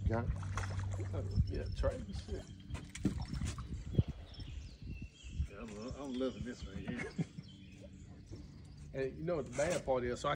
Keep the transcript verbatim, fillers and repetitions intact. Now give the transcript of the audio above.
Got it? Oh, yeah, try it. Shit. Yeah, I'm, I'm loving this one here. And you know what the bad part is? So I